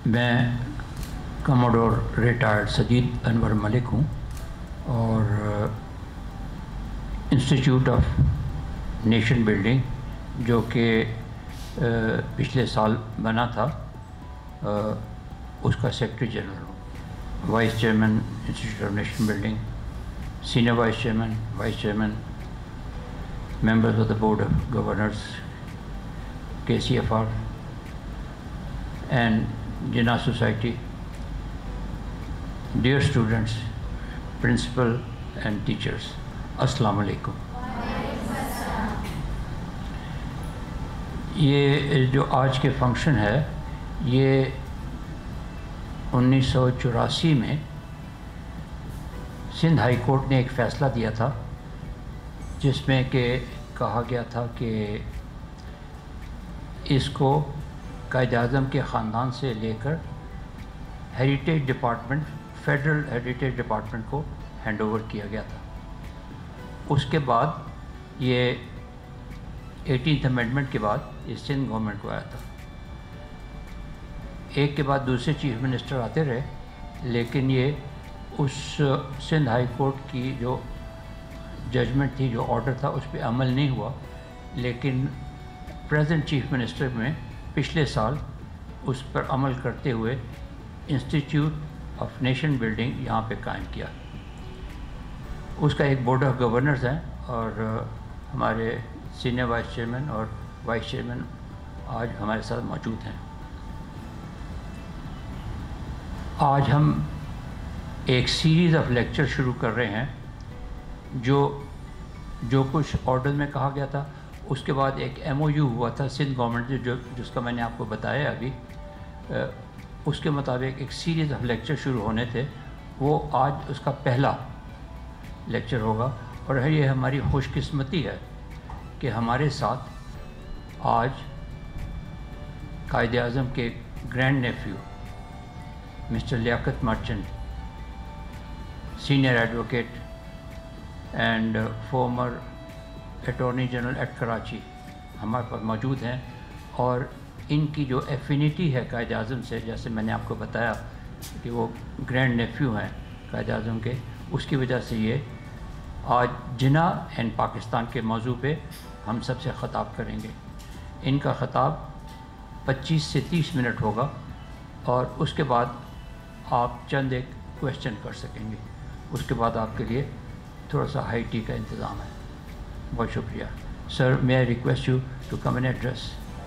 میں commodore retired Sajid انور ملک ہوں اور انسٹیٹیوٹ آف نیشن بلڈنگ جو کہ پچھلے سال بنا تھا اس کا سیکرٹری جنرل ہوں. Vice chairman institute of nation building, senior vice chairman, members of the board of governors KCFR and Jinnah Society. Dear students, principal and teachers, Assalamu alaikum. یہ جو آج کے فنکشن ہے یہ 1984 میں سندھ ہائی کورٹ نے ایک فیصلہ دیا تھا جس میں کہ کہا گیا تھا کہ اس کو قائد اعظم کے خاندان سے لے کر heritage department, federal heritage department کو ہینڈ اوور کیا گیا تھا. اس کے بعد یہ 18th امینڈمنٹ کے بعد یہ سندھ گورنمنٹ کو آیا تھا. ایک کے بعد دوسرے چیف منسٹر آتے رہے لیکن یہ اس سندھ ہائی کورٹ کی جو ججمنٹ تھی, جو آرڈر تھا, اس پہ عمل نہیں ہوا. لیکن پریزنٹ چیف منسٹر میں پچھلے سال اس پر عمل کرتے ہوئے انسٹیٹیوٹ آف نیشن بلڈنگ یہاں پہ قائم کیا. اس کا ایک بورڈ آف گورنرز ہیں اور ہمارے سینئر وائس چیئرمین اور وائس چیئرمین آج ہمارے ساتھ موجود ہیں. آج ہم ایک سیریز آف لیکچر شروع کر رہے ہیں جو کچھ آرڈر میں کہا گیا تھا. اس کے بعد ایک MOU ہوا تھا سندھ گورنمنٹ سے جس کا میں نے آپ کو بتایا ابھی. اس کے مطابق ایک سیریز آف لیکچر شروع ہونے تھے. وہ آج اس کا پہلا لیکچر ہوگا اور یہ ہماری خوش قسمتی ہے کہ ہمارے ساتھ آج قائد اعظم کے grand nephew mister Liaquat Merchant, senior advocate and former attorney general at Karachi ہمارے پاس موجود ہیں. اور ان کی جو ایفینیٹی ہے قائد اعظم سے, جیسے میں نے آپ کو بتایا کہ وہ گرینڈ نیفیو ہیں قائد اعظم کے, اس کی وجہ سے یہ آج جناح اینڈ پاکستان کے موضوع پہ ہم سب سے خطاب کریں گے. ان کا خطاب 25 سے 30 منٹ ہوگا اور اس کے بعد آپ چند ایک کویشچن کر سکیں گے. اس کے بعد آپ کے لیے تھوڑا سا ہائی ٹی کا انتظام ہے. بہت شکریہ. سر, may I request you to come and address.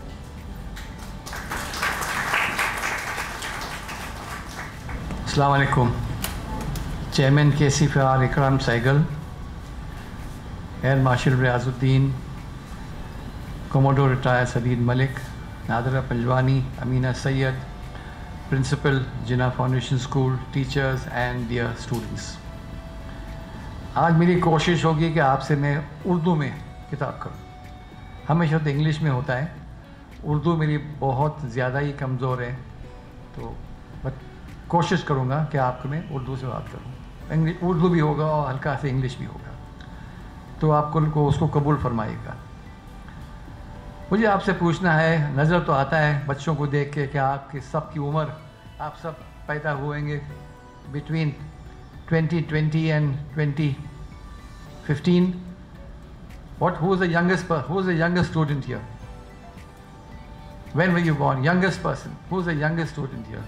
السلام علیکم. Chairman KCFR Ikram Sehgal, air marshal Riaz uddin, commodore retired Sajid Malik, Nadira Panjwani, Amina Syed, principal Jinnah foundation school, teachers and their students. آج میری کوشش ہوگی کہ آپ سے میں اردو میں کتاب کروں. ہمیشہ تو انگلش میں ہوتا ہے, اردو میری بہت زیادہ ہی کمزور ہے, تو کوشش کروں گا کہ آپ کو میں اردو سے بات کروں. اردو بھی ہوگا اور ہلکا سے انگلش بھی ہوگا, تو آپ کو اس کو قبول فرمائے گا. مجھے آپ سے پوچھنا ہے, نظر تو آتا ہے بچوں کو دیکھ کے کہ آپ کی سب کی عمر, آپ سب پیدا ہوئیں گے between 2020 and 2015. Who is the youngest student here? When were you born? Youngest person. Who is the youngest student here?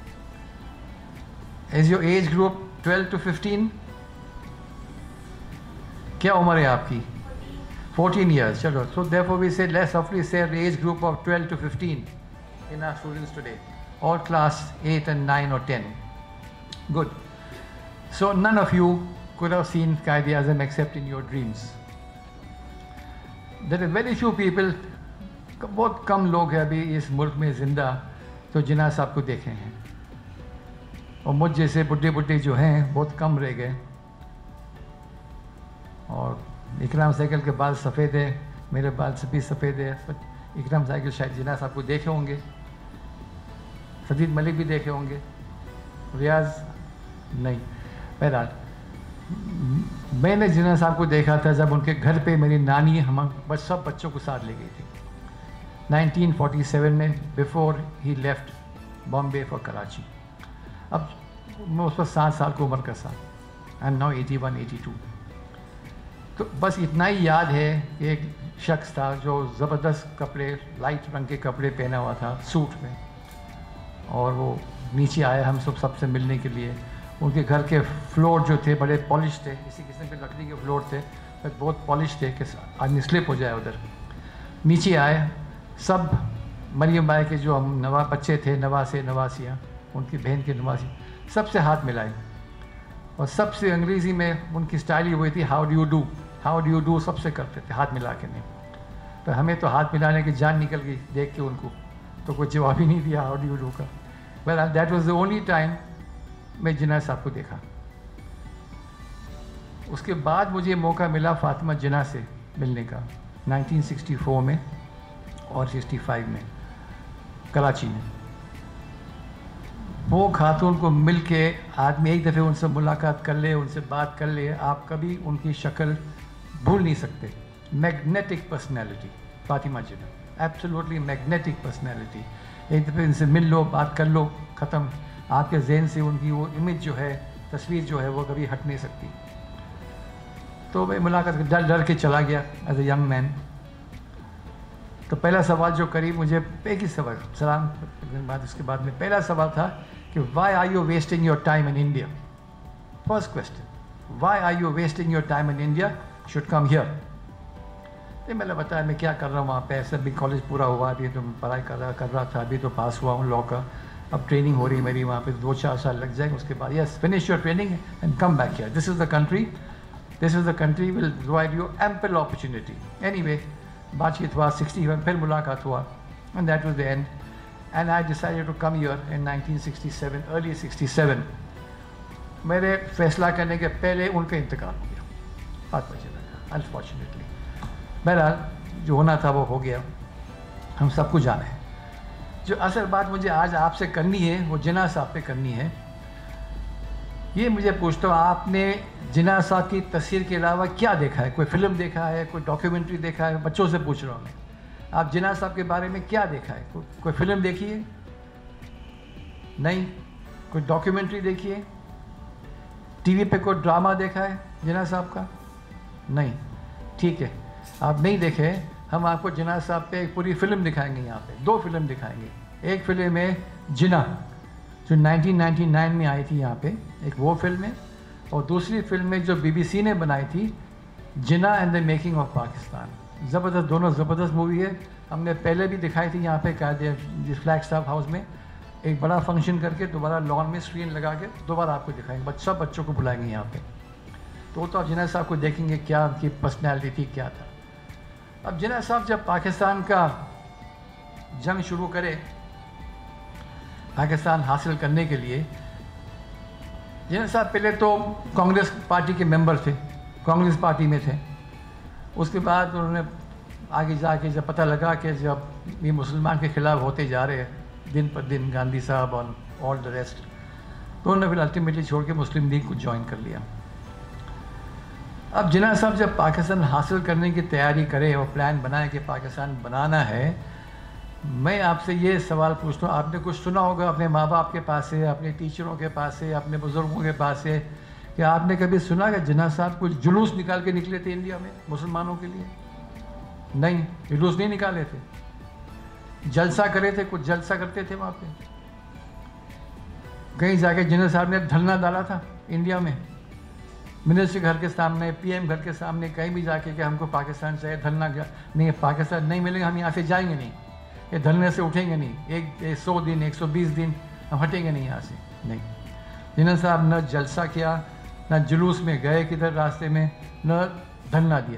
Is your age group 12 to 15? کیا عمر ہے آپ کی؟ 14 years. چلو. So therefore we say, let's roughly say the age group of 12 to 15 in our students today. All class 8 and 9 or 10. Good. So none of you could have seen Quaid-e-Azam except in your dreams. There are very few people, بہت کم لوگ ہیں ابھی اس ملک میں زندہ تو جناح صاحب کو دیکھے ہیں, اور مجھ جیسے بڈھے جو ہیں بہت کم رہ گئے. اور اکرام سہگل کے بال سفید ہیں, میرے بال بھی سفید ہیں. اکرام سہگل شاید جناح صاحب کو دیکھے ہوں گے, سجید ملک بھی دیکھے ہوں گے, ریاض نہیں. بہرحال میں نے جناح صاحب کو دیکھا تھا جب ان کے گھر پہ میری نانی ہم سب بچوں کو ساتھ لے گئی تھی 1947 میں, بیفور ہی لیفٹ बॉम्बे फॉर कराची। अब मैं उस पर 7 साल की उम्र का था, एंड नाउ 81, 82। तो बस इतना ही याद है कि एक शख्स था जो ज़बरदस्त कपड़े, लाइट रंग के कपड़े पहना हुआ था, सूट में, और वो नीचे आया हम सबसे मिलने के लिए। उनके घर के फ्लोर जो थे बड़े पॉलिश थे, किसी किस्म के लकड़ी के फ्लोर थे, बस बहुत पॉलिश थे कि आदमी स्लिप हो जाए उधर। नीचे आए, सब मरियम बाई के जो हम नवा बच्चे थे, नवासे नवासियाँ, उनकी बहन के नवासी, सबसे हाथ मिलाए, और सबसे अंग्रेज़ी में उनकी स्टाइल ही हुई थी, how do you do, how do you do सबसे करते थे, हाथ मिला के नहीं। तो हमें तो हाथ मिलाने की जान निकल गई देख के उनको, तो कोई जवाब ही नहीं दिया हाउ डू यू डू का। But that was the only time मैं जिन्ना साहब को देखा। उसके बाद मुझे मौका मिला फातिमा जिन्ना से मिलने का 1964 में और 65 में कराची में। वो खातून को मिल के आदमी एक दफ़े उनसे मुलाकात कर ले, उनसे बात कर ले, आप कभी उनकी शक्ल भूल नहीं सकते। Magnetic personality Fatima Jinnah, absolutely magnetic personality. एक दफ़े इनसे मिल लो, बात कर लो, ख़त्म। आपके जहन से उनकी वो इमेज जो है, तस्वीर जो है, वो कभी हट नहीं सकती। तो मैं मुलाकात डर डर के चला गया एज ए यंग मैन। तो पहला सवाल जो करीब मुझे, एक ही सवाल, सलाम बाद उसके बाद में पहला सवाल था कि why are you wasting your time in India. First question, why are you wasting your time in India, should come here. तो मैंने बताया मैं क्या कर रहा हूँ वहाँ पे, ऐसे भी कॉलेज पूरा हुआ, अभी तो पढ़ाई कर रहा था, अभी तो पास हुआ हूँ लॉ का, अब ट्रेनिंग हो रही है मेरी वहाँ पे, 2-4 साल लग जाएंगे, उसके बाद yes finish your training and come back here, this is the country will provide you ample opportunity. Anyway बातचीत हुआ, 61 फिर मुलाकात हुआ, and that was the end, and I decided to come here in 1967, early 67। मेरे फैसला करने के पहले उनका इंतकाल हो गया, फातिमा जिन्ना का, अनफॉर्चुनेटली। बहरहाल जो होना था वो हो गया, हम सबको जाना है। जो असल बात मुझे आज आपसे करनी है वो जिन्ना साहब पे करनी है। ये मुझे पूछता हूँ, आपने जिन्ना साहब की तस्वीर के अलावा क्या देखा है? कोई फिल्म देखा है, कोई डॉक्यूमेंट्री देखा है? बच्चों से पूछ रहा हूँ मैं, आप जिन्ना साहब के बारे में क्या देखा है? कोई फिल्म देखी है? नहीं। कोई डॉक्यूमेंट्री देखी है? टीवी पे कोई ड्रामा देखा है जिन्ना साहब का? नहीं। ठीक है, आप नहीं देखे, हम आपको जिन्ना साहब पे एक पूरी फिल्म दिखाएंगे। यहाँ पे 2 फिल्म दिखाएंगे। एक फिल्म है जिन्ना जो 1999 में आई थी यहाँ पे, एक वो फिल्म है, और दूसरी फिल्म है जो BBC ने बनाई थी, Jinnah and the making of Pakistan. ज़बरदस्त, दोनों ज़बरदस्त मूवी है। हमने पहले भी दिखाई थी यहाँ पे कायदे जिस फ्लैगस्टाफ हाउस में, एक बड़ा फंक्शन करके दोबारा लॉन में स्क्रीन लगा के दोबारा आपको दिखाएंगे, सब बच्चों को बुलाएंगे यहाँ पे। तो आप जिन्ना साहब को देखेंगे क्या उनकी पर्सनैलिटी थी, क्या था। अब जिन्ना साहब जब पाकिस्तान का जंग शुरू करे, पाकिस्तान हासिल करने के लिए, जिन्ना साहब पहले तो कांग्रेस पार्टी के मेंबर थे, कांग्रेस पार्टी में थे। उसके बाद उन्होंने आगे जाके जब पता लगा कि जब ये मुसलमान के ख़िलाफ़ होते जा रहे हैं दिन पर दिन, गांधी साहब और ऑल द रेस्ट, तो उन्होंने फिर अल्टीमेटली छोड़ के मुस्लिम लीग को ज्वाइन कर लिया। अब जिन्ना साहब जब पाकिस्तान हासिल करने की तैयारी करे और प्लान बनाए कि पाकिस्तान बनाना है, मैं आपसे ये सवाल पूछता हूँ, आपने कुछ सुना होगा अपने माँ बाप के पास से, अपने टीचरों के पास से, अपने बुज़ुर्गों के पास से, कि आपने कभी सुना कि जिन्ना साहब कुछ जुलूस निकाल के निकले थे इंडिया में मुसलमानों के लिए? नहीं, जुलूस नहीं निकाले थे, जलसा करे थे, कुछ जलसा करते थे वहाँ पे। कहीं जाके जिन्ना साहब ने धरना डाला था इंडिया में, मिनिस्टर घर के सामने, PM घर के सामने, कहीं भी जाके कि हमको पाकिस्तान चाहिए, धरना नहीं, पाकिस्तान नहीं मिलेगा, हम यहाँ से जाएंगे नहीं, ये धरने से उठेंगे नहीं, 100 दिन 120 दिन हम हटेंगे नहीं यहाँ से। नहीं, जिन्ना साहब न जलसा किया, न जुलूस में गए किधर रास्ते में, न धरना दिया।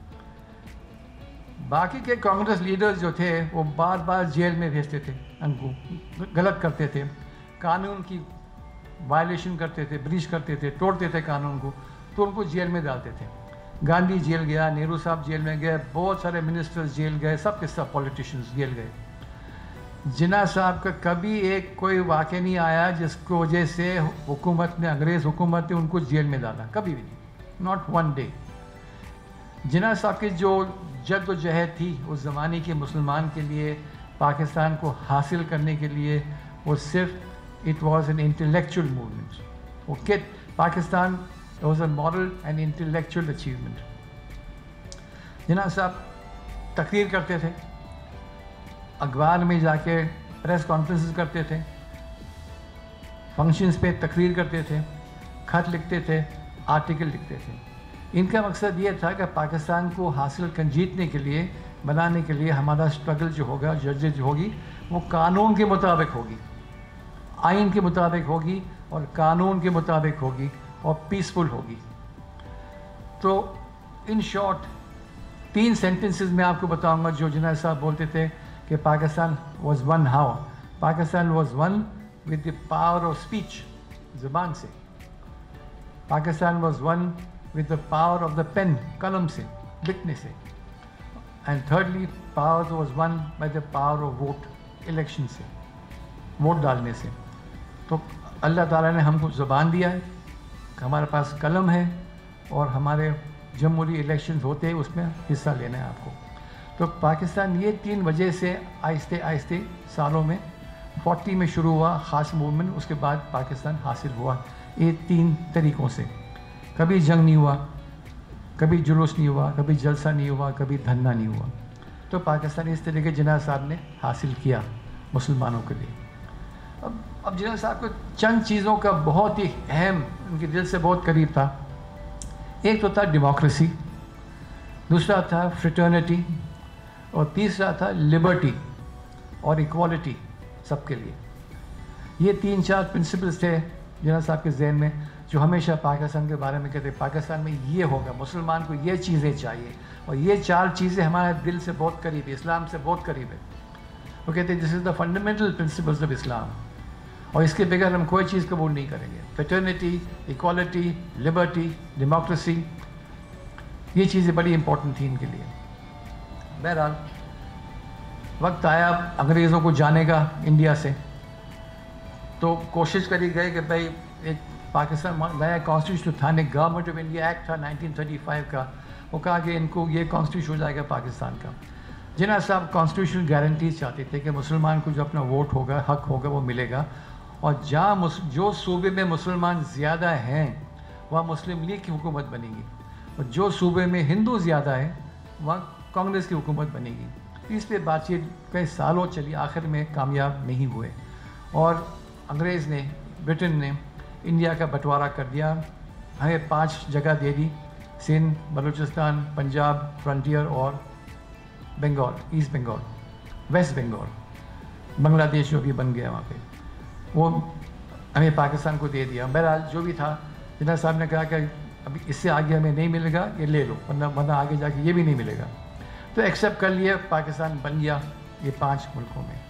बाकी के कांग्रेस लीडर्स जो थे वो बार बार जेल में भेजते थे उनको, गलत करते थे, कानून की वायलेशन करते थे, ब्रीच करते थे, तोड़ते थे कानून को, तो उनको जेल में डालते थे। गांधी जेल गया, नेहरू साहब जेल में गए, बहुत सारे मिनिस्टर्स जेल गए, सब के सब पॉलिटिशियंस जेल गए। जिन्ना साहब का कभी एक कोई वाक़या नहीं आया जिसको वजह से हुकूमत ने, अंग्रेज़ हुकूमत ने उनको जेल में डाला, कभी भी नहीं, नॉट वन डे। जिन्ना साहब की जो जद्दोजहद थी उस ज़माने के मुसलमान के लिए, पाकिस्तान को हासिल करने के लिए, वो सिर्फ it was an intellectual movement. Okay, Pakistan was a moral and intellectual achievement. जिन्ना साहब तकरीर करते थे, अखबार में जाके प्रेस कॉन्फ्रेंसेस करते थे, फंक्शंस पे तकरीर करते थे, खत लिखते थे, आर्टिकल लिखते थे। इनका मकसद ये था कि पाकिस्तान को हासिल जीतने के लिए, बनाने के लिए हमारा स्ट्रगल जो होगा, जर्जर जो होगी, वो कानून के मुताबिक होगी, आइन के मुताबिक होगी और कानून के मुताबिक होगी और पीसफुल होगी। तो इन शॉर्ट 3 सेंटेंसेस में आपको बताऊंगा जो जिन्ना साहब बोलते थे कि Pakistan was won how, Pakistan was won with the power of speech, ज़ुबान से, Pakistan was won with the power of the pen, कलम से, लिखने से, and thirdly power was won by the power of vote, election से, वोट डालने से। तो अल्लाह ताला ने हमको ज़ुबान दिया है, हमारे पास कलम है और हमारे जमहूरी इलेक्शन होते हैं उसमें हिस्सा लेना है आपको। तो पाकिस्तान ये 3 वजह से आहिस्ते आहिस्ते सालों में 40 में शुरू हुआ ख़ास मूवमेंट, उसके बाद पाकिस्तान हासिल हुआ ये 3 तरीक़ों से। कभी जंग नहीं हुआ, कभी जुलूस नहीं हुआ, कभी जलसा नहीं हुआ, कभी धरना नहीं हुआ। तो पाकिस्तान इस तरीके जिन्ना साहब ने हासिल किया मुसलमानों के लिए। अब जिन्ना साहब को चंद चीज़ों का बहुत ही अहम, उनके दिल से बहुत करीब था। एक तो था डेमोक्रेसी, दूसरा था फ्रेटर्निटी और तीसरा था लिबर्टी और इक्वालिटी सबके लिए। ये 3-4 प्रिंसिपल्स थे जिन्ना साहब के जहन में, जो हमेशा पाकिस्तान के बारे में कहते, पाकिस्तान में ये होगा, मुसलमान को ये चीज़ें चाहिए, और ये 4 चीज़ें हमारे दिल से बहुत करीब है, इस्लाम से बहुत करीब है। वो कहते हैं this is the fundamental principles of Islam, और इसके बगैर हम कोई चीज़ कबूल नहीं करेंगे। फ्रेटर्निटी, इक्वालिटी, लिबर्टी, डेमोक्रेसी, ये चीज़ें बड़ी इंपॉर्टेंट थी इनके लिए। बहरहाल वक्त आया अंग्रेज़ों को जाने का इंडिया से, तो कोशिश करी गई कि भाई एक पाकिस्तान नया कॉन्स्टिट्यूशन था, एक गवर्नमेंट ऑफ इंडिया एक्ट था 1935 का, वो कहा कि इनको ये कॉन्स्टिट्यूशन हो जाएगा पाकिस्तान का। जिन्ना साहब कॉन्स्टिट्यूशनल गारंटीज चाहते थे कि मुसलमान को जो अपना वोट होगा, हक होगा, वो मिलेगा, और जहाँ जो सूबे में मुसलमान ज़्यादा हैं वहाँ मुस्लिम लीग की हुकूमत बनेगी, और जो सूबे में हिंदू ज़्यादा है वहाँ कांग्रेस की हुकूमत बनेगी। इस पर बातचीत कई सालों चली, आखिर में कामयाब नहीं हुए, और अंग्रेज़ ने, ब्रिटेन ने इंडिया का बंटवारा कर दिया, हमें 5 जगह दे दी, सिंध, बलूचिस्तान, पंजाब, फ्रंटियर और बंगाल, ईस्ट बंगाल, वेस्ट बंगाल, बांग्लादेश जो भी बन गया वहाँ पे, वो हमें पाकिस्तान को दे दिया। बहरहाल जो भी था, जिन्ना साहब ने कहा कि अभी इससे आगे हमें नहीं मिलेगा, ये ले लो, वरना आगे जाके ये भी नहीं मिलेगा। तो एक्सेप्ट कर लिया, पाकिस्तान बन गया ये 5 मुल्कों में।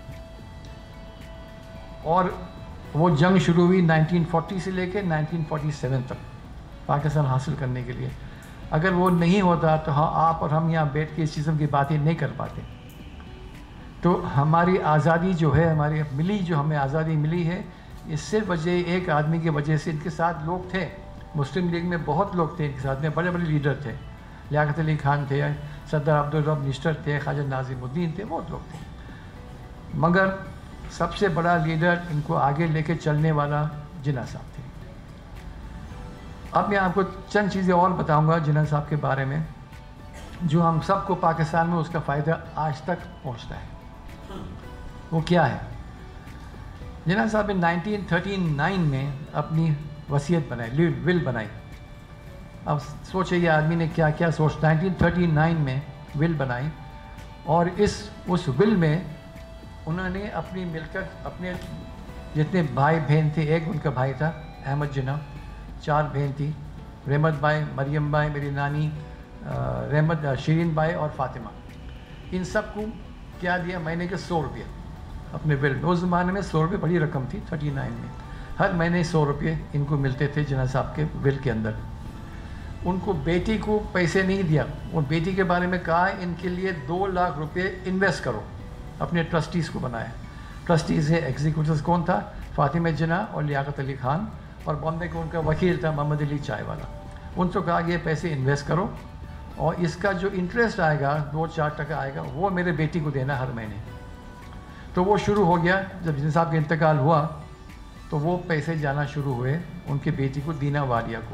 और वो जंग शुरू हुई 1940 से लेकर 1947 तक पाकिस्तान हासिल करने के लिए। अगर वो नहीं होता तो हाँ, आप और हम यहाँ बैठ के इस चीज़ों की बातें नहीं कर पाते। तो हमारी आज़ादी जो है, हमारी मिली, जो हमें आज़ादी मिली है, इससे वजह एक आदमी की वजह से। इनके साथ लोग थे, मुस्लिम लीग में बहुत लोग थे इनके साथ में, बड़े बड़े लीडर थे, लियाकत अली खान थे, सरदार अब्दुल रब निश्तर थे, ख्वाजा नाज़िमुद्दीन थे, बहुत लोग थे। मगर सबसे बड़ा लीडर इनको आगे लेके चलने वाला जिन्ना साहब थे। अब मैं आपको चंद चीज़ें और बताऊंगा जिन्ना साहब के बारे में, जो हम सबको पाकिस्तान में उसका फ़ायदा आज तक पहुंचता है। वो क्या है? जिन्ना साहब ने 1939 में अपनी वसीयत बनाई, विल बनाई। अब सोचिए ये आदमी ने क्या क्या सोच, 1939 में विल बनाई, और उस विल में उन्होंने अपनी मिलकर अपने जितने भाई बहन थे, एक उनका भाई था अहमद जिन्ना, 4 बहन थी, रहमत बाई, मरियम बाई, मेरी नानी रहमत, शिरीन बाई और फातिमा, इन सब को क्या दिया महीने के 100 रुपये अपने विल में। उस ज़माने में 100 रुपये बड़ी रकम थी, 39 में हर महीने 100 रुपये इनको मिलते थे जिन्ना साहब के विल के अंदर। उनको बेटी को पैसे नहीं दिया, और बेटी के बारे में कहा इनके लिए 2 लाख रुपये इन्वेस्ट करो, अपने ट्रस्टीज़ को बनाया। ट्रस्टीज़ है, एग्जीक्यूटिव कौन था? फातिमा जिन्ना और लियाकत अली खान, और बॉम्बे का उनका वकील था मोहम्मद अली चाय वाला। उनसे कहा कि ये पैसे इन्वेस्ट करो, और इसका जो इंटरेस्ट आएगा 2-4% आएगा, वो मेरे बेटी को देना हर महीने। تو وہ شروع ہو گیا جب جن صاحب کا انتقال ہوا تو وہ پیسے جانا شروع ہوئے ان کی بیٹی کو دینا والیہ کو.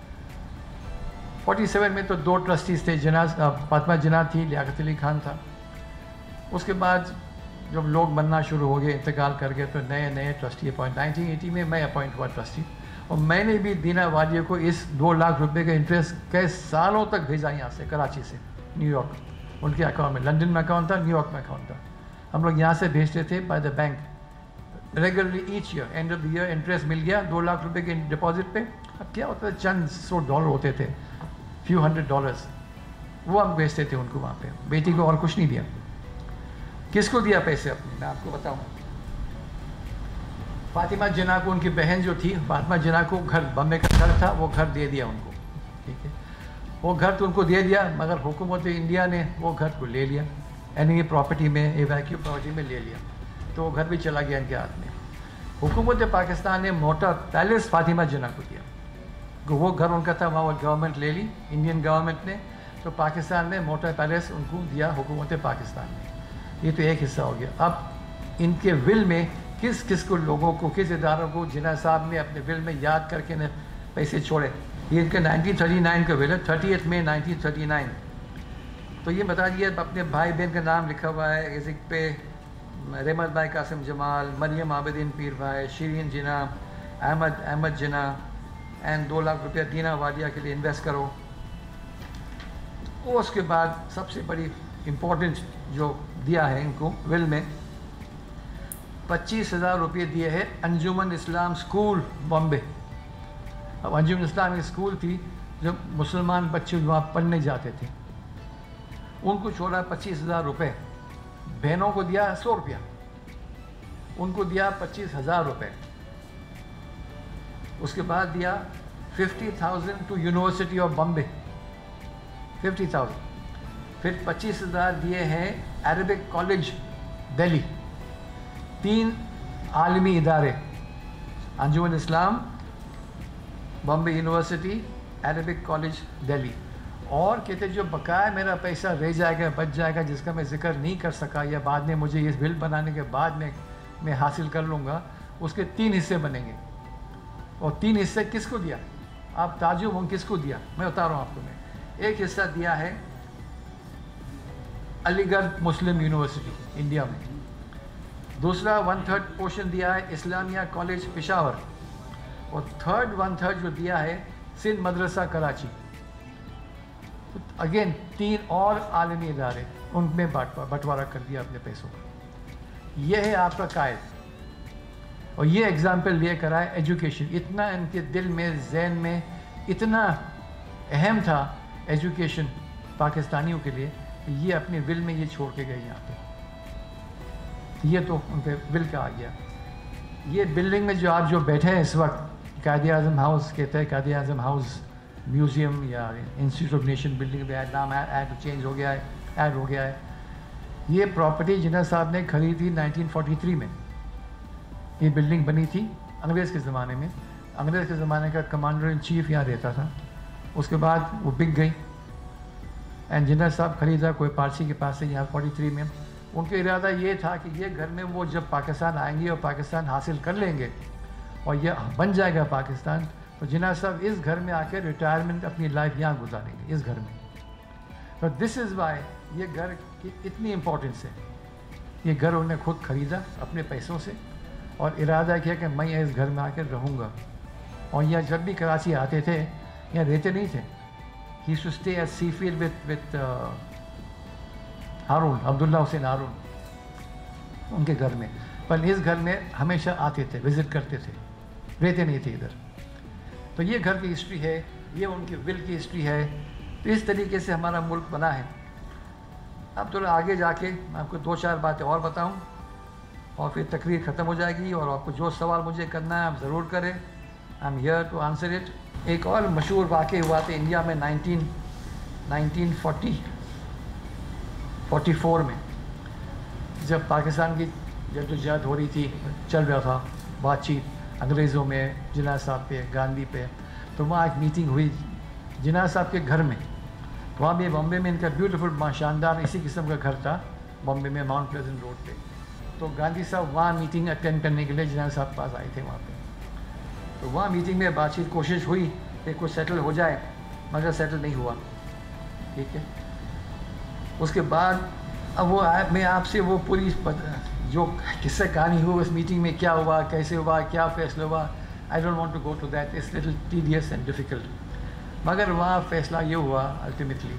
47 میں تو 2 ٹرسٹیز تھے, فاطمہ جناح تھی, لیاقت علی خان تھا. اس کے بعد جب لوگ بننا شروع ہو گئے, انتقال کر گئے, تو نئے ٹرسٹی اپوائنٹ. 1980 میں میں اپوائنٹ ہوا ٹرسٹی, اور میں نے بھی دینا والیہ کو اس 2 لاکھ روپے کا انٹرسٹ کئی سالوں تک بھیجا یہاں سے, کراچی سے نیو یارک. ان کے اکاؤنٹ میں, لنڈن میں اکاؤنٹ تھا, نیو یارک میں اکاؤنٹ تھا. ہم لوگ یہاں سے بھیجتے تھے by the bank regularly each year. And of the year interest مل گیا 2 لاکھ روپے کے ڈپازٹ پہ. اب کیا ہوتا ہے, چند $100 ہوتے تھے, few $100, وہ ہم بھیجتے تھے ان کو وہاں پہ. بیٹی کو اور کچھ نہیں دیا. کس کو دیا پیسے اپنے, میں آپ کو بتاؤں. فاطمہ جناح کو, ان کی بہن جو تھی فاطمہ جناح کو گھر, بمبے کا گھر تھا, وہ گھر دے دیا ان کو. ٹھیک ہے, وہ گھر تو ان کو دے دیا, مگر حکومت انڈیا نے وہ گھر کو لے لیا, یعنی یہ پراپرٹی میں, ایویکیو پراپرٹی میں لے لیا. تو وہ گھر بھی چلا گیا ان کے ہاتھ میں. حکومت پاکستان نے موٹا پیلس فاطمہ جناح کو دیا. وہ گھر ان کا تھا, وہاں گورنمنٹ لے لی, انڈین گورنمنٹ نے. تو پاکستان نے موٹا پیلس ان کو دیا حکومت پاکستان نے. یہ تو ایک حصہ ہو گیا. اب ان کے ول میں کس کس کو, لوگوں کو, کس اداروں کو جناح صاحب نے اپنے ول میں یاد کر کے پیسے چھوڑے. یہ ان کا 1939 کا ول ہے, 30 مئی 1939. تو یہ بتا دیا, اپنے بھائی بہن کا نام لکھا ہوا ہے ایزک پہ, رحمت بھائی قاسم جمال, مریم عابدین پیر بھائی, شیرین جناح, احمد جناح, اینڈ 2 لاکھ روپیہ دینا والیہ کے لیے انویسٹ کرو. اس کے بعد سب سے بڑی امپورٹنٹ جو دیا ہے ان کو ول میں, 25,000 روپئے دیے ہیں انجمن اسلام اسکول بامبے. اب انجمن اسلام اسکول تھی جو مسلمان بچے وہاں پڑھنے جاتے تھے, ان کو چھوڑا 25,000 روپے. بہنوں کو دیا 100 روپیہ, ان کو دیا 25,000 روپے. اس کے بعد دیا 50,000 ٹو یونیورسٹی آف بامبے, 50,000. پھر 25,000 دیے ہیں عربک کالج دہلی. 3 عالمی ادارے, Anjuman Islam, Bombay university, Arabic college Delhi. اور کہتے جو بقایا میرا پیسہ رہ جائے گا, بچ جائے گا, جس کا میں ذکر نہیں کر سکا, یا بعد میں مجھے یہ بل بنانے کے بعد میں حاصل کر لوں گا, اس کے 3 حصے بنیں گے. اور 3 حصے کس کو دیا, آپ تعجب ہوں کس کو دیا, میں بتا رہا ہوں آپ کو. میں ایک حصہ دیا ہے علی گڑھ مسلم یونیورسٹی انڈیا میں. دوسرا 1/3 پورشن دیا ہے اسلامیہ کالج پشاور. اور 1/3 جو دیا ہے سندھ مدرسہ کراچی. اگین 3 اور عالمی ادارے, ان میں بٹوارہ کر دیا اپنے پیسوں کا. یہ ہے آپ کا قائد. اور یہ ایگزامپل لے کر آئے ایجوکیشن. اتنا ان کے دل میں, ذہن میں اتنا اہم تھا ایجوکیشن پاکستانیوں کے لیے, کہ یہ اپنے ول میں یہ چھوڑ کے گئے یہاں پہ. یہ تو ان پہ ول کا آ گیا. یہ بلڈنگ میں جو آپ جو بیٹھے ہیں اس وقت, قائد اعظم ہاؤس کہتے ہیں, قائد اعظم ہاؤس میوزیم یا انسٹیٹیوٹ آف نیشن بلڈنگ پہ نام ایڈ چینج ہو گیا ہے, ایڈ ہو گیا ہے. یہ پراپرٹی جناح صاحب نے خریدی 1943 میں. یہ بلڈنگ بنی تھی انگریز کے زمانے میں. انگریز کے زمانے کا کمانڈر ان چیف یہاں رہتا تھا. اس کے بعد وہ بک گئی, اینڈ جناح صاحب خریدا کوئی پارسی کے پاس سے یہاں 43 میں. ان کا ارادہ یہ تھا کہ یہ گھر میں وہ جب پاکستان آئیں گے اور پاکستان حاصل کر لیں گے اور یہ بن جائے گا پاکستان, تو جناح صاحب اس گھر میں آ کے ریٹائرمنٹ اپنی لائف یہاں گزاریں گے, اس گھر میں. تو دس از وائی یہ گھر کی اتنی امپورٹنس ہے. یہ گھر انہوں نے خود خریدا اپنے پیسوں سے, اور ارادہ کیا کہ میں اس گھر میں آ کے رہوں گا. اور یہاں جب بھی کراچی آتے تھے یہاں رہتے نہیں تھے. He used to stay at Seafield with Haroon, Abdullah Hussain Haroon, ان کے گھر میں. پر اس گھر میں ہمیشہ آتے تھے, وزٹ کرتے تھے, رہتے نہیں تھے ادھر. تو یہ گھر کی ہسٹری ہے, یہ ان کے ول کی ہسٹری ہے. تو اس طریقے سے ہمارا ملک بنا ہے. اب تھوڑا آگے جا کے میں آپ کو 2-4 باتیں اور بتاؤں, اور پھر تقریر ختم ہو جائے گی. اور آپ کو جو سوال مجھے کرنا ہے آپ ضرور کریں, I am here to answer it. ایک اور مشہور واقعہ ہوا تھا انڈیا میں 1944 میں, جب پاکستان کی جدوجہد ہو رہی تھی, چل رہا تھا بات چیت انگریزوں میں جناح صاحب پہ, گاندھی پہ. تو وہاں ایک میٹنگ ہوئی جناح صاحب کے گھر میں. وہاں بھی بامبے میں ان کا بیوٹیفل شاندار اسی قسم کا گھر تھا بامبے میں, ماؤنٹ پلیزنٹ روڈ پہ. تو گاندھی صاحب وہاں میٹنگ اٹینڈ کرنے کے لیے جناب صاحب پاس آئے تھے وہاں پہ. تو وہاں میٹنگ میں بات چیت کوشش ہوئی کہ کچھ سیٹل ہو جائے, مگر سیٹل نہیں ہوا. ٹھیک ہے, اس کے بعد اب وہ میں آپ سے وہ پوری جو قصہ کہانی ہو اس میٹنگ میں کیا ہوا, کیسے ہوا, کیا فیصلہ ہوا, I don't want to go to that, it's little tedious and difficult. مگر وہاں فیصلہ یہ ہوا الٹیمیٹلی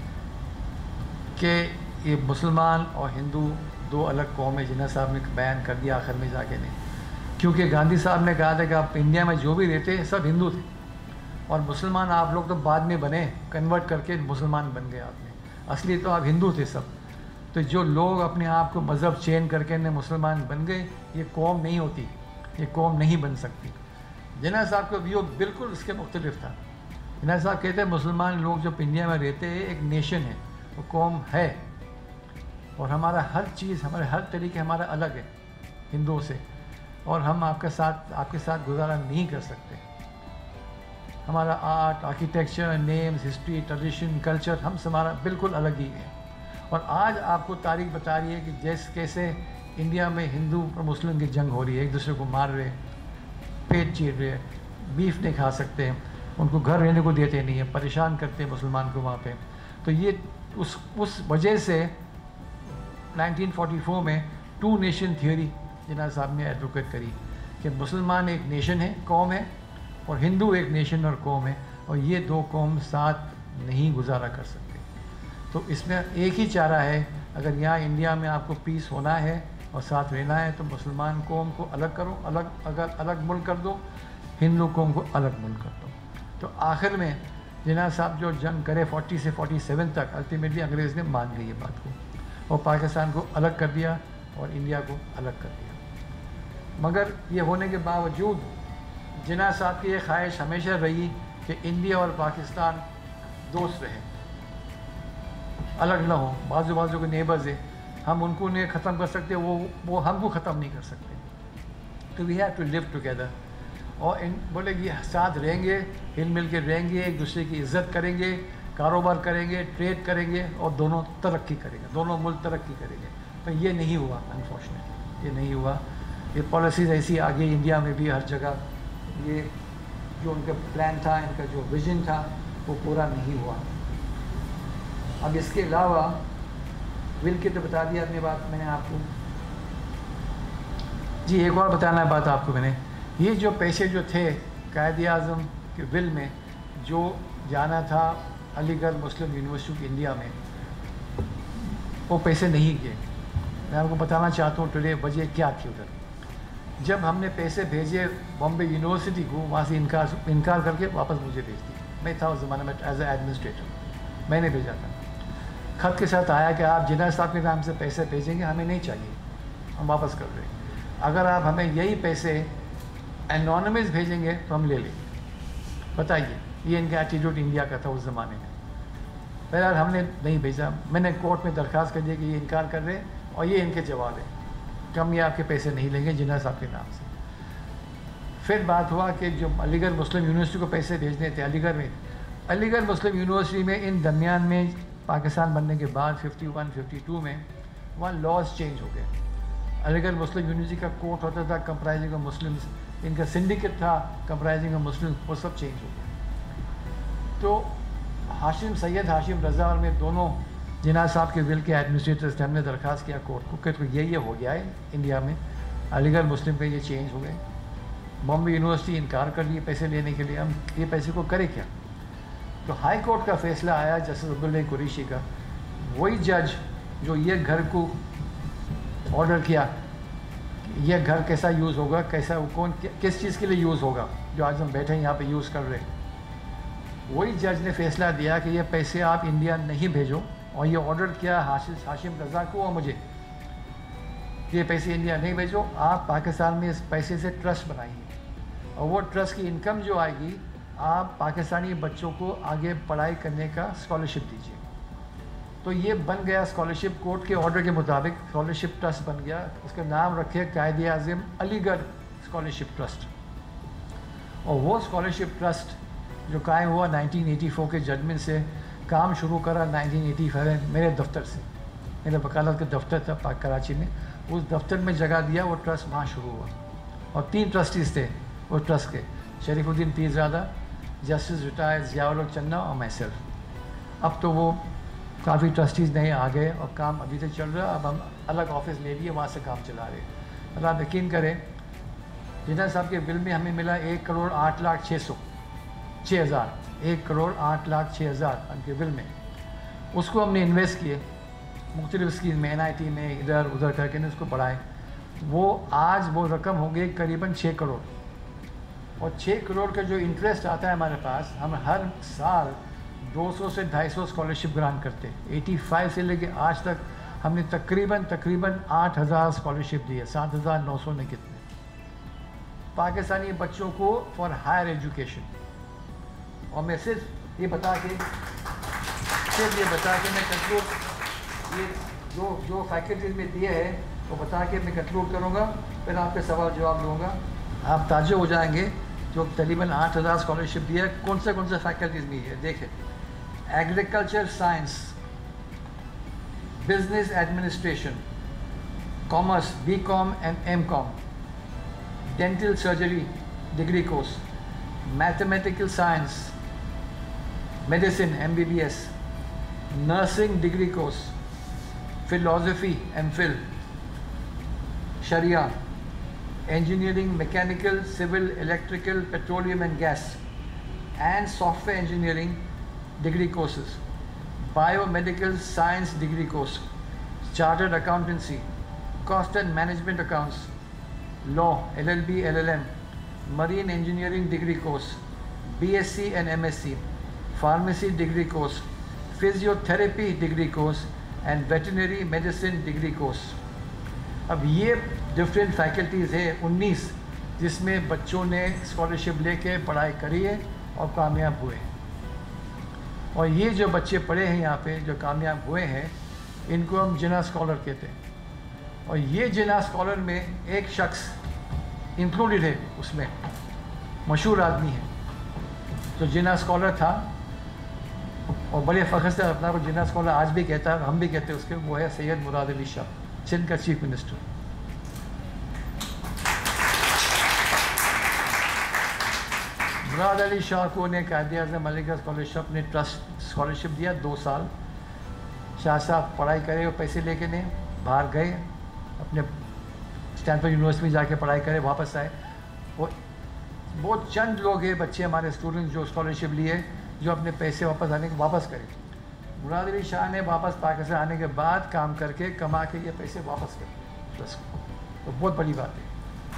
کہ یہ مسلمان اور ہندو دو الگ قومیں, جناح صاحب نے بیان کر دیا آخر میں جا کے نہیں, کیونکہ گاندھی صاحب نے کہا تھا کہ آپ انڈیا میں جو بھی رہتے سب ہندو تھے, اور مسلمان آپ لوگ تو بعد میں بنے, کنورٹ کر کے مسلمان بن گئے آپ نے, اصلی تو آپ ہندو تھے سب. تو جو لوگ اپنے آپ کو مذہب چینج کر کے مسلمان بن گئے, یہ قوم نہیں ہوتی, یہ قوم نہیں بن سکتی. جناح صاحب کا ویو بالکل اس کے مختلف تھا. جناح صاحب کہتے ہیں مسلمان لوگ جو انڈیا میں رہتے ہیں ایک نیشن ہے, وہ قوم ہے, اور ہمارا ہر چیز, ہمارے ہر طریقے ہمارا الگ ہے ہندوؤں سے, اور ہم آپ کے ساتھ گزارا نہیں کر سکتے. ہمارا art, architecture, names, history, tradition, culture, ہم ہمارا بالکل الگ ہی ہے. اور آج آپ کو تاریخ بتا رہی ہے کہ کیسے انڈیا میں ہندو اور مسلم کی جنگ ہو رہی ہے, ایک دوسرے کو مار رہے, پیٹ چیر رہے, بیف نہیں کھا سکتے, ان کو گھر رہنے کو دیتے نہیں ہیں, پریشان کرتے ہیں مسلمان کو وہاں پہ. تو یہ اس وجہ سے 1944 میں 2 نیشن تھیوری جناح صاحب نے ایڈوکیٹ کری کہ مسلمان ایک نیشن ہے, قوم ہے, اور ہندو ایک نیشن اور قوم ہے, اور یہ دو قوم ساتھ نہیں گزارا کر سکتے. تو اس میں ایک ہی چارہ ہے, اگر یہاں انڈیا میں آپ کو پیس ہونا ہے اور ساتھ رہنا ہے تو مسلمان قوم کو الگ کرو, الگ ملک کر دو, ہندو قوم کو الگ ملک کر دو. تو آخر میں جناح صاحب جو جنگ کرے 40 سے 47 تک, الٹیمیٹلی انگریز نے مان لی یہ بات کو, اور پاکستان کو الگ کر دیا اور انڈیا کو الگ کر دیا. مگر یہ ہونے کے باوجود جناح صاحب کی یہ خواہش ہمیشہ رہی کہ انڈیا اور پاکستان دوست رہیں, الگ نہ ہو. بازو کے نیبرز ہیں, ہم ان کو نہیں ختم کر سکتے, وہ ہم کو ختم نہیں کر سکتے. تو we have to live together, اور بولے کہ ساتھ رہیں گے, ہل مل کے رہیں گے, ایک دوسرے کی عزت کریں گے, کاروبار کریں گے, ٹریڈ کریں گے, اور دونوں ترقی کریں گے, دونوں ملک ترقی کریں گے. تو یہ نہیں ہوا, انفارچونیٹلی یہ نہیں ہوا. یہ پالیسیز ایسی آ گئی انڈیا میں بھی ہر جگہ, یہ جو ان کا پلان تھا, ان کا جو ویژن تھا, وہ پورا نہیں ہوا. اب اس کے علاوہ ول کے تو بتا دیا اپنی بات میں نے آپ کو. جی ایک اور بتانا ہے بات آپ کو میں نے, یہ جو پیسے جو تھے قائد اعظم کے ول میں جو جانا تھا علی گڑھ مسلم یونیورسٹی انڈیا میں, وہ پیسے نہیں گئے. میں آپ کو بتانا چاہتا ہوں ٹوڈے وجہ کیا تھی ادھر. جب ہم نے پیسے بھیجے بامبے یونیورسٹی کو, وہاں سے انکار کر کے واپس مجھے بھیج دی. میں تھا اس زمانے میں ایز اے ایڈمنسٹریٹر, میں نے بھیجا تھا. خط کے ساتھ آیا کہ آپ جناح صاحب کے نام سے پیسے بھیجیں گے, ہمیں نہیں چاہیے, ہم واپس کر رہے ہیں. اگر آپ ہمیں یہی پیسے انونیمس بھیجیں گے تو ہم لے لیں گے. بتائیے, یہ ان کا ایٹیٹیوڈ انڈیا کا تھا اس زمانے میں. بہرحال ہم نے نہیں بھیجا. میں نے کورٹ میں درخواست کر دی کہ یہ انکار کر رہے ہیں, اور یہ ان کے جواب ہے کہ ہم یہ آپ کے پیسے نہیں لیں گے جناح صاحب کے نام سے. پھر بات ہوا کہ جو علی گڑھ مسلم یونیورسٹی کو پیسے بھیجنے تھے علی گڑھ مسلم یونیورسٹی میں, ان درمیان میں پاکستان بننے کے بعد 51-52 میں وہاں لاز چینج ہو گئے. علی گڑھ مسلم یونیورسٹی کا کورٹ ہوتا تھا کمپرائزنگ آف مسلمس, ان کا سنڈیکیٹ تھا کمپرائزنگ آف مسلمس, وہ سب چینج ہو گیا. تو سید ہاشم رضا اور میں دونوں جناح صاحب کے ول کے ایڈمنسٹریٹرز تھے. ہم نے درخواست کیا کورٹ کو کہ یہ ہو گیا ہے انڈیا میں, علی گڑھ مسلم کے یہ چینج ہو گئے. بامبے یونیورسٹی انکار کر لیے پیسے لینے کے لیے, ہم یہ پیسے کو کرے کیا. تو ہائی کورٹ کا فیصلہ آیا جسٹس عبداللہ قریشی کا, وہی جج جو یہ گھر کو آرڈر کیا یہ گھر کیسا یوز ہوگا, کیسا کس چیز کے لیے یوز ہوگا, جو آج ہم بیٹھے ہیں یہاں پہ یوز کر رہے ہیں, وہی جج نے فیصلہ دیا کہ یہ پیسے آپ انڈیا نہیں بھیجو, اور یہ آرڈر کیا ہاشم رضا کو اور مجھے, یہ پیسے انڈیا نہیں بھیجو, آپ پاکستان میں اس پیسے سے ٹرسٹ بنائیے, اور وہ ٹرسٹ کی انکم جو آئے گی آپ پاکستانی بچوں کو آگے پڑھائی کرنے کا اسکالرشپ دیجیے. تو یہ بن گیا اسکالرشپ, کورٹ کے آرڈر کے مطابق اسکالرشپ ٹرسٹ بن گیا. اس کا نام رکھے قائد اعظم علی گڑھ اسکالرشپ ٹرسٹ. اور وہ اسکالرشپ ٹرسٹ جو قائم ہوا 1984 کے ججمنٹ سے, کام شروع کرا 1985 میرے دفتر سے, میرے وکالت کا دفتر تھا کراچی میں, उस दफ्तर में जगह दिया, वो ट्रस्ट वहाँ शुरू हुआ। और 3 ट्रस्टीज़ थे वो ट्रस्ट के, शरीफुद्दीन पीरज़ादा, जस्टिस रिटायर्ड ज़ियाउल चन्ना और मैं सेल्फ। अब तो वो काफ़ी ट्रस्टीज़ नए आ गए और काम अभी तक चल रहा है। अब हम अलग ऑफिस ले लिए, वहाँ से काम चला रहे हैं। और आप यकीन करें, जिन्ना साहब के बिल में हमें मिला 1,08,06,000 1,08,06,000 उनके बिल में। उसको हमने इन्वेस्ट किए मुख्तलिफ स्कीम में, NIT में, इधर उधर करके ने उसको बढ़ाए। वो आज वो रकम हो गई करीबन 6 करोड़। और 6 करोड़ का जो इंटरेस्ट आता है हमारे पास, हम हर साल 200 से 250 स्कॉलरशिप ग्रांट करते हैं। 85 से लेके आज तक हमने तकरीबन 8,000 स्कॉलरशिप दी है, 7,900 ने कितने पाकिस्तानी बच्चों को फॉर हायर एजुकेशन। और मैं सिर्फ ये बता के मैं कंक्लूड, ये जो फैकल्टीज में दिए हैं वो बता के मैं कंक्लूड करूँगा, फिर आपके सवाल जवाब लूँगा। आप ताज्जुब हो जाएंगे, जो तकरीबन 8,000 स्कॉलरशिप दिया है, कौन से फैकल्टीज़ में है। देखें, agriculture science, business administration, commerce BCom and MCom, dental surgery degree course, mathematical science, medicine MBBS, nursing degree course, philosophy MPhil, शरिया, engineering, mechanical, civil, electrical, petroleum and gas, and software engineering degree courses, biomedical science degree course, chartered accountancy, cost and management accounts, law, LLB, LLM, marine engineering degree course, BSc and MSc, pharmacy degree course, physiotherapy degree course, and veterinary medicine degree course. अब ये different faculties है 19, जिसमें बच्चों ने scholarship लेके पढ़ाई करी है और कामयाब हुए। और ये जो बच्चे पढ़े हैं यहाँ पे, जो कामयाब हुए हैं, इनको हम जिना स्कॉलर कहते हैं। और ये जिना स्कॉलर में एक शख्स इंक्लूडेड है, उसमें मशहूर आदमी है जो जिना स्कॉलर था और बड़े फ़ख्र से अपना को जिना स्कॉलर आज भी कहता है, हम भी कहते हैं उसके। वो है सैयद मुराद अली शाह, सिंध का चीफ मिनिस्टर। मुराद अली शाह को ने कायद-ए-आज़म मलिका स्कॉलरशिप ने ट्रस्ट स्कॉलरशिप दिया 2 साल। शाह साहब पढ़ाई करे और पैसे लेके ने बाहर गए, अपने स्टैनफोर्ड यूनिवर्सिटी में जाके पढ़ाई करे, वापस आए। वो बहुत चंद लोग हैं बच्चे हमारे स्टूडेंट्स जो स्कॉलरशिप लिए, जो अपने पैसे वापस करें। मुराद अली शाह ने वापस पाकिस्तान आने के बाद काम करके कमा के ये पैसे वापस कर ट्रस्ट को, तो बहुत बड़ी बात है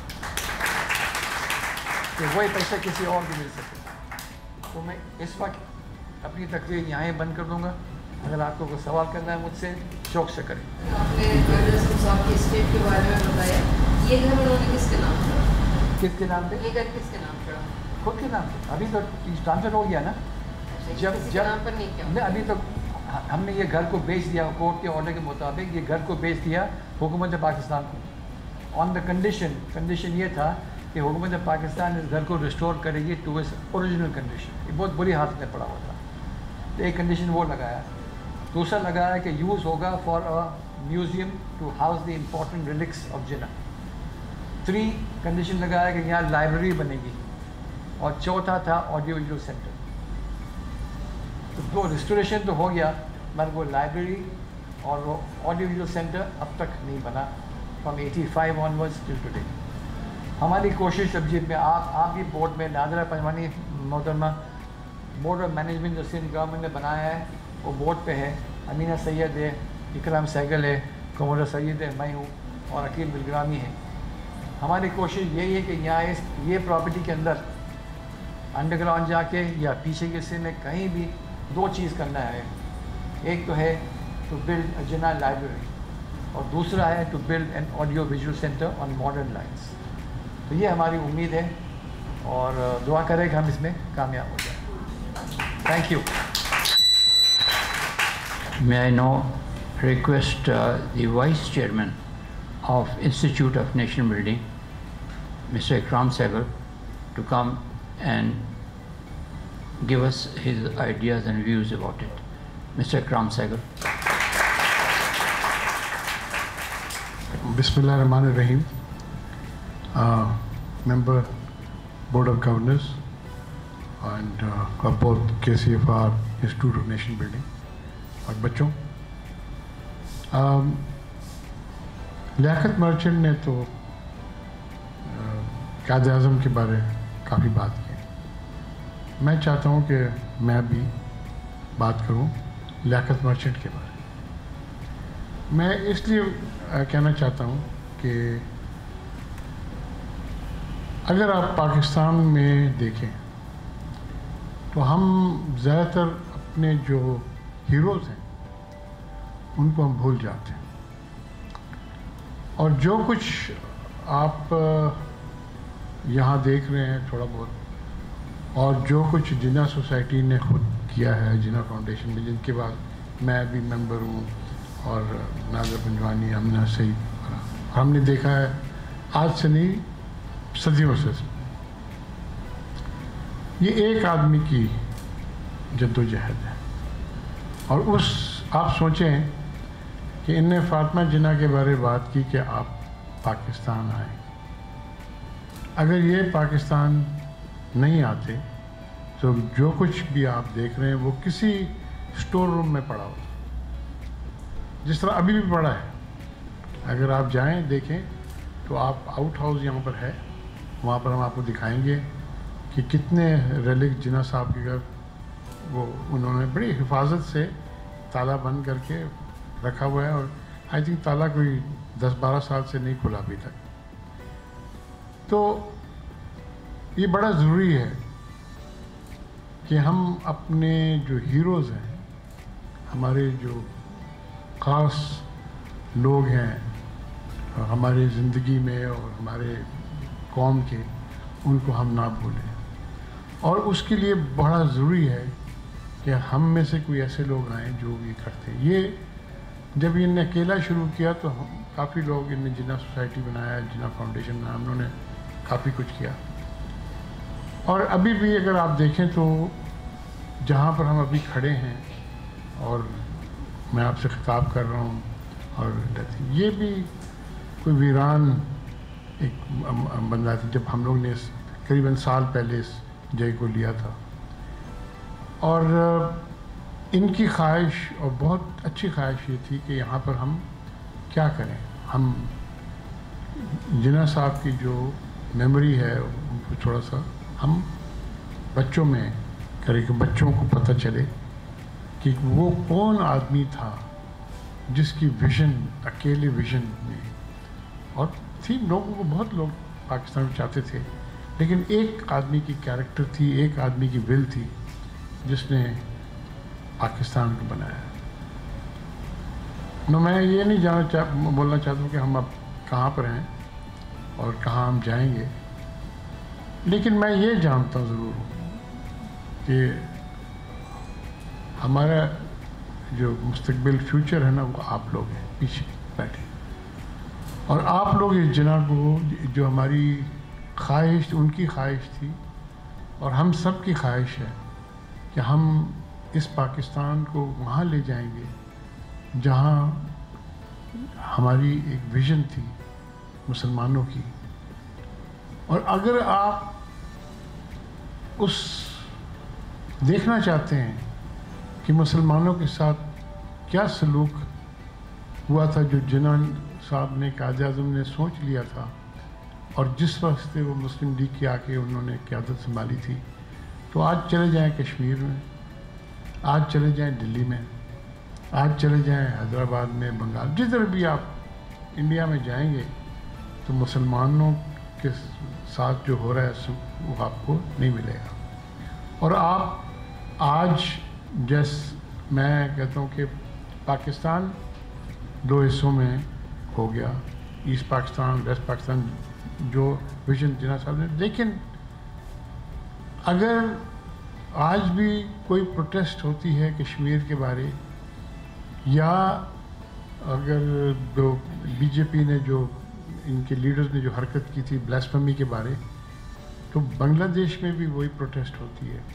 कि वही पैसा किसी और को मिल सके। तो मैं इस वक्त अपनी तकरीर यहाँ ही बंद कर दूँगा। अगर आपको कोई सवाल करना है मुझसे, शौक से करें। आपने साहब के स्टेट के बारे में बताया, ये घर उन्होंने किसके नाम पढ़ा? किसके नाम पे? ये घर किसके नाम पढ़ा? खुद के नाम पे। अभी तो ट्रांसफर हो गया ना, जब नाम पर नहीं किया अभी तो हमने ये घर को बेच दिया कोर्ट के ऑर्डर के मुताबिक। ये घर को बेच दिया हुकूमत पाकिस्तान को ऑन द कंडीशन ये था कि हुकूमत पाकिस्तान इस घर को रिस्टोर करेगी टू इट्स ओरिजिनल कंडीशन। ये बहुत बुरी हालत में पड़ा हुआ था, तो एक कंडीशन वो लगाया। दूसरा लगाया कि यूज़ होगा for a museum to house the important relics of Jinnah. 3 condition लगाया कि यहाँ लाइब्रेरी बनेगी। और चौथा था ऑडियो विजुअल सेंटर। तो 2 रिस्टोरेशन तो हो गया, मगर वो लाइब्रेरी और वो ऑडियो विजुअल सेंटर अब तक नहीं बना फ्रॉम 85 ऑनवर्ड्स टिल टुडे। हमारी कोशिश सब्जी में आप भी बोर्ड में, नादरा पंजवानी मोहतरमा बोर्ड ऑफ मैनेजमेंट जो सिंध गवर्नमेंट ने बनाया है, वो बोर्ड पे है। अमीना सैयद है, इकराम सहगल है, कमर सैयद है, मैं हूँ और अकील बिलग्रामी है। हमारी कोशिश यही है कि यहाँ ये प्रॉपर्टी के अंदर अंडरग्राउंड जाके या पीछे के हिस्से में कहीं भी 2 चीज़ करना है। एक तो है to build a Jinnah library और दूसरा है to build an audio visual centre on modern lines. तो ये हमारी उम्मीद है और दुआ करें कि हम इसमें कामयाब हो जाए। Thank you. May I now request the Vice Chairman of Institute of Nation Building, Mr. Ikram Sehgal, to come and give us his ideas and views about it. Mr. Ikram Sehgal. Bismillahirrahmanirrahim. Member Board of Governors and of both KCFR Institute of Nation Building اور بچوں، لیاقت merchant نے تو قائد اعظم کے بارے کافی بات کی. میں چاہتا ہوں کہ میں بھی بات کروں لیاقت مرچنٹ کے بارے. میں اس لیے کہنا چاہتا ہوں کہ اگر آپ پاکستان میں دیکھیں تو ہم زیادہ تر اپنے جو ہیروز ہیں ان کو ہم بھول جاتے ہیں، اور جو کچھ آپ یہاں دیکھ رہے ہیں تھوڑا بہت، اور جو کچھ جناح سوسائٹی نے خود کیا ہے، جناح فاؤنڈیشن میں، جن کے بعد میں بھی ممبر ہوں، اور ناظر پنجوانی، امنہ سعید، ہم نے دیکھا ہے آج سے نہیں صدیوں سے یہ ایک آدمی کی جدوجہد ہے. اور آپ سوچیں کہ ان نے فاطمہ جناح کے بارے بات کی کہ آپ پاکستان آئیں. اگر یہ پاکستان نہیں آتے تو جو کچھ بھی آپ دیکھ رہے ہیں وہ کسی اسٹور روم میں پڑا ہوتا، جس طرح ابھی بھی پڑا ہے. اگر آپ جائیں دیکھیں تو آپ آؤٹ ہاؤس یہاں پر ہے، وہاں پر ہم آپ کو دکھائیں گے کہ کتنے ریلک جناح صاحب کے گھر وہ انہوں نے بڑی حفاظت سے تالا بند کر کے رکھا ہوا ہے، اور آئی تھنک تالا کوئی 10-12 سال سے نہیں کھلا ابھی تک. تو یہ بڑا ضروری ہے کہ ہم اپنے جو ہیروز ہیں، ہمارے جو خاص لوگ ہیں ہماری زندگی میں اور ہمارے قوم کے، ان کو ہم نہ بھولیں. اور اس کے لیے بڑا ضروری ہے کہ ہم میں سے کوئی ایسے لوگ آئیں جو یہ کرتے ہیں. یہ جب ان نے اکیلا شروع کیا تو کافی لوگ، ان نے جناح سوسائٹی بنایا، جناح فاؤنڈیشن بنایا، انہوں نے کافی کچھ کیا. اور ابھی بھی اگر آپ دیکھیں تو جہاں پر ہم ابھی کھڑے ہیں اور میں آپ سے خطاب کر رہا ہوں، اور یہ بھی کوئی ویران ایک بندہ تھا جب ہم لوگ نے قریباً سال پہلے اس جگہ کو لیا تھا. اور ان کی خواہش، اور بہت اچھی خواہش یہ تھی کہ یہاں پر ہم کیا کریں، ہم جناح صاحب کی جو میموری ہے ان کو تھوڑا سا ہم بچوں میں کریں، کہ بچوں کو پتہ چلے کہ وہ کون آدمی تھا جس کی ویژن، اکیلے ویژن میں، اور تھی لوگوں کو، بہت لوگ پاکستان میں چاہتے تھے، لیکن ایک آدمی کی کیریکٹر تھی، ایک آدمی کی ول تھی جس نے پاکستان کو بنایا. میں یہ نہیں بولنا چاہتا ہوں کہ ہم اب کہاں پر ہیں اور کہاں ہم جائیں گے، لیکن میں یہ جانتا ضرور ہوں کہ ہمارا جو مستقبل فیوچر ہے نا، وہ آپ لوگ ہیں پیچھے بیٹھے. اور آپ لوگ اس جناح کو، جو ہماری خواہش، ان کی خواہش تھی اور ہم سب کی خواہش ہے کہ ہم اس پاکستان کو وہاں لے جائیں گے جہاں ہماری ایک ویژن تھی مسلمانوں کی. اور اگر آپ اس دیکھنا چاہتے ہیں کہ مسلمانوں کے ساتھ کیا سلوک ہوا تھا، جو جناح صاحب نے، قائد اعظم نے سوچ لیا تھا، اور جس وقت سے وہ مسلم لیگ کے آ کے انہوں نے قیادت سنبھالی تھی، تو آج چلے جائیں کشمیر میں، آج چلے جائیں دلی میں، آج چلے جائیں حیدرآباد میں، بنگال، جدھر بھی آپ انڈیا میں جائیں گے تو مسلمانوں کے ساتھ جو ہو رہا ہے وہ آپ کو نہیں ملے گا. اور آپ آج میں کہتا ہوں کہ پاکستان 2 حصوں میں ہو گیا، ایسٹ پاکستان، ویسٹ پاکستان، جو ویژن جناح صاحب نے. لیکن اگر آج بھی کوئی پروٹیسٹ ہوتی ہے کشمیر کے بارے، یا اگر جو بی جے پی نے، جو ان کے لیڈرز نے جو حرکت کی تھی بلاسفیمی کے بارے، تو بنگلہ دیش میں بھی وہی پروٹیسٹ ہوتی ہے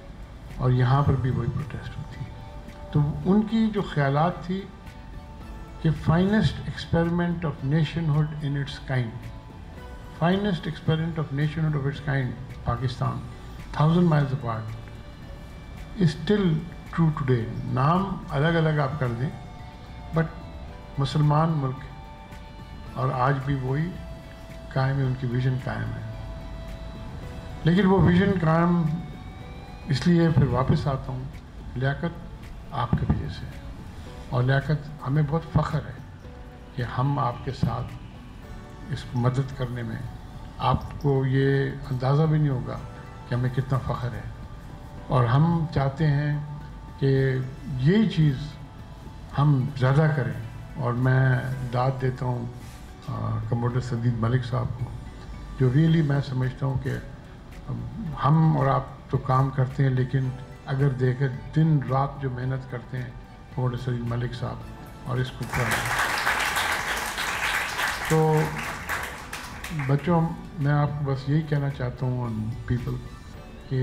اور یہاں پر بھی وہی پروٹیسٹ ہوتی ہے. تو ان کی جو خیالات تھی کہ finest experiment of nationhood in its kind, finest experiment of nationhood of its kind Pakistan 1000 miles apart is still true today. نام الگ الگ آپ کر دیں بٹ مسلمان ملک ہے اور آج بھی وہی قائم ہے، ان کی ویژن قائم ہے. لیکن وہ ویژن قائم اس لیے پھر واپس آتا ہوں، لیاقت آپ کے وجہ سے، اور لیاقت ہمیں بہت فخر ہے کہ ہم آپ کے ساتھ اس کو مدد کرنے میں، آپ کو یہ اندازہ بھی نہیں ہوگا کہ ہمیں کتنا فخر ہے. اور ہم چاہتے ہیں کہ یہی چیز ہم زیادہ کریں. اور میں داد دیتا ہوں کموڈر سدید ملک صاحب کو، جو ریئلی میں سمجھتا ہوں کہ ہم اور آپ تو کام کرتے ہیں، لیکن اگر دیکھیں دن رات جو محنت کرتے ہیں کموڈر سدید ملک صاحب، اور اس کو تو بچوں میں آپ کو بس یہی کہنا چاہتا ہوں پیپل کہ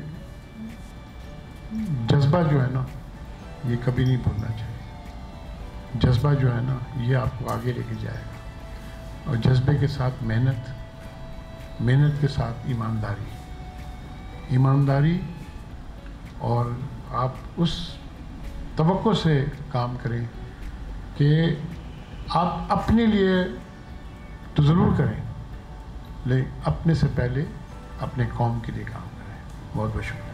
جذبہ جو ہے نا یہ کبھی نہیں بھولنا چاہیے. جذبہ جو ہے نا یہ آپ کو آگے لے کے جائے گا، اور جذبے کے ساتھ محنت کے ساتھ ایمانداری، اور آپ اس توقع سے کام کریں کہ آپ اپنے لیے تو ضرور کریں، لیکن اپنے سے پہلے اپنے قوم کے لیے کام کریں. بہت بہت شکریہ.